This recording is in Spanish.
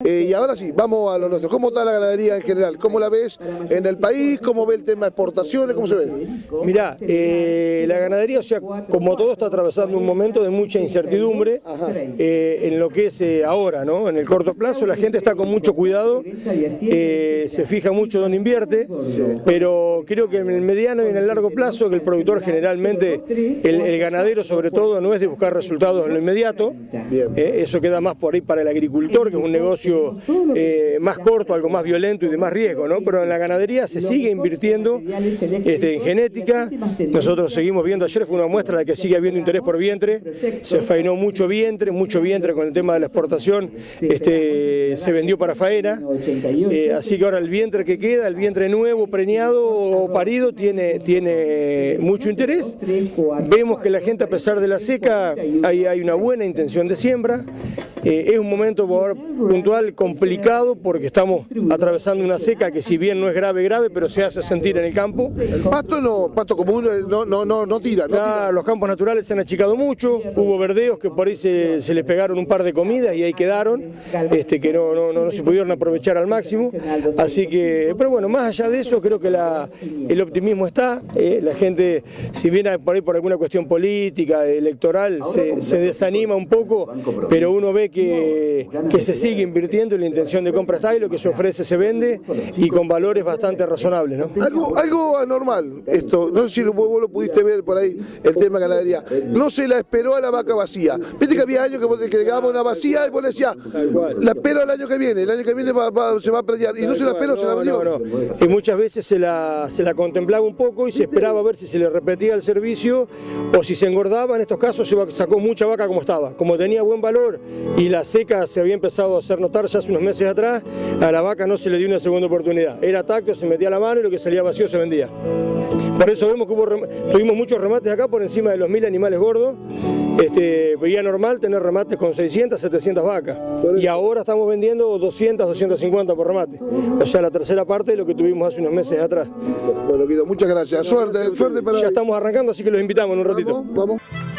Y ahora sí, vamos a lo nuestro. ¿Cómo está la ganadería en general? ¿Cómo la ves en el país? ¿Cómo ve el tema de exportaciones? ¿Cómo se ve? Mirá, la ganadería, o sea, como todo, está atravesando un momento de mucha incertidumbre en lo que es ahora, ¿no? En el corto plazo la gente está con mucho cuidado, se fija mucho dónde invierte, pero creo que en el mediano y en el largo plazo, que el productor generalmente, el ganadero sobre todo, no es de buscar resultados en lo inmediato, eso queda más por ahí para el agricultor, que es un negocio más corto, algo más violento y de más riesgo, ¿no? Pero en la ganadería se sigue invirtiendo en genética. Nosotros seguimos viendo, ayer fue una muestra de que sigue habiendo interés por vientre, se faenó mucho vientre con el tema de la exportación, se vendió para faena, así que ahora el vientre que queda, el vientre nuevo, preñado o parido, tiene mucho interés. Vemos que la gente, a pesar de la seca, hay una buena intención de siembra. Es un momento puntual complicado porque estamos atravesando una seca que, si bien no es grave, pero se hace sentir en el campo. El pasto común no tira. Los campos naturales se han achicado mucho, hubo verdeos que por ahí se les pegaron un par de comidas y ahí quedaron, que no se pudieron aprovechar al máximo. Así que, pero bueno, más allá de eso, creo que el optimismo está. La gente, si viene por ahí por alguna cuestión política, electoral, se desanima un poco, pero uno ve que se sigue invirtiendo y la intención de compra está y lo que se ofrece se vende y con valores bastante razonables, ¿no? Algo anormal esto, no sé si vos lo pudiste ver por ahí, el tema de ganadería. No se la esperó a la vaca vacía. Viste que había años que llegábamos una vacía y vos le decías, la espero el año que viene se va a preñar, y no se la esperó, se la vendió. Y muchas veces se la contemplaba un poco y se esperaba a ver si se le repetía el servicio o si se engordaba. En estos casos se sacó mucha vaca como estaba, como tenía buen valor y la seca se había empezado a hacer notar ya hace unos meses atrás. A la vaca no se le dio una segunda oportunidad, era tacto, se metía la mano y lo que salía vacío se vendía. Por eso vemos que tuvimos muchos remates acá por encima de los 1000 animales gordos. Veía normal tener remates con 600, 700 vacas y ahora estamos vendiendo 200, 250 por remate, o sea, la tercera parte de lo que tuvimos hace unos meses atrás. Bueno, Guido, muchas gracias, suerte para... Ya estamos arrancando, así que los invitamos en un ratito. Vamos.